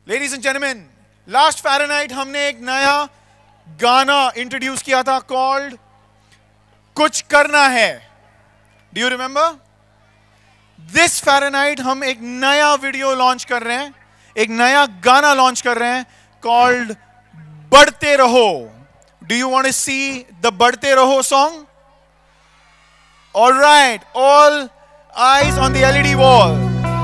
Ladies and gentleman, last Fahrenheit हमने एक नया गाना इंट्रोड्यूस किया था कॉल्ड कुछ करना है. Do you remember? This Fahrenheit हम एक नया वीडियो लॉन्च कर रहे हैं, एक नया गाना लॉन्च कर रहे हैं called Badhte Raho. Do you want to see the Badhte Raho song? All right, all eyes on the LED wall.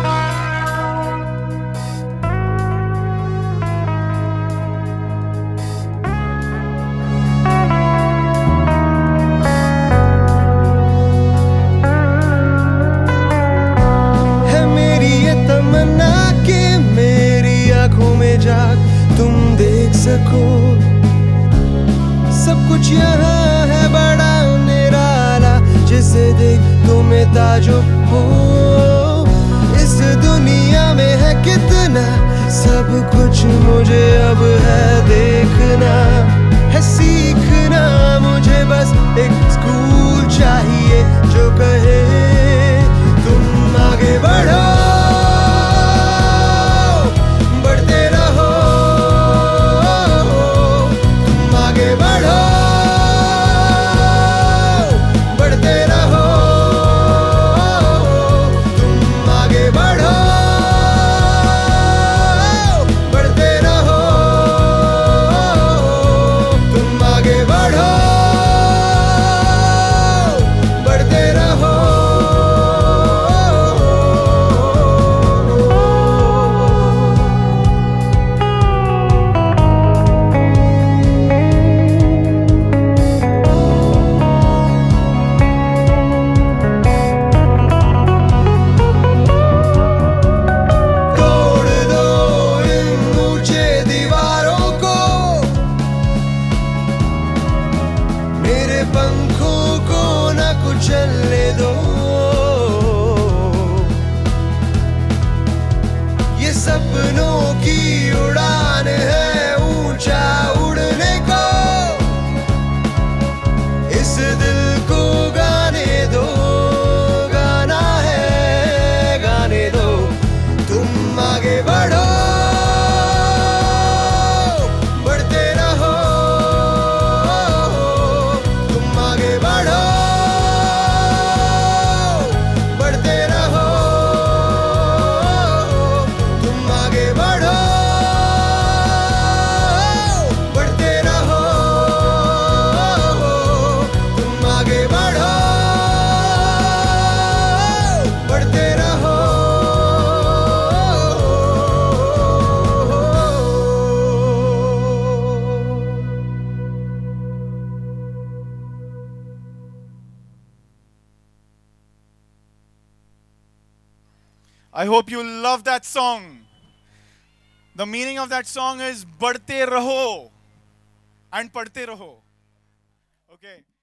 है मेरी ये तमन्ना कि मेरी आंखों में जाग तुम देख सको. सब कुछ यहाँ है बड़ा निराला, जिसे देख तुम्हें ताजुब हो. इस दुनिया में है कितना सब कुछ, मुझे अब है देखना, है सीखना. मुझे बस एक स्कूल चाहिए जो कहे तुम आगे बढ़ो, बढ़ते रहो, तुम आगे बढ़ो, बढ़ते रहो, तुम आगे बढ़ो, बढ़ते रहो, तुम आगे बढ़ो, बढ़ते रहो. तोड़ दो इन ऊंचे दीवारों को, मेरे पंखों को न कुचलने दो. ये सपनों की उड़ान है ऊंचा उड़ने को, इस दिल को गाने दो, गाना है गाने दो. तुम आगे बढ़ो, बढ़ते रहो, तुम आगे बढ़ो, बढ़ते रहो, तुम आगे बढ़ो, बढ़ते रहो, तुम आगे बढ़ो, बढ़ते रहो. I hope you love that song. The meaning of that song is बढ़ते रहो and पढ़ते रहो. Okay.